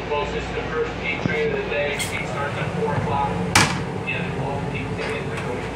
Folks, this is the first peak train of the day. Peak starts at 4 o'clock. And all peak tickets are going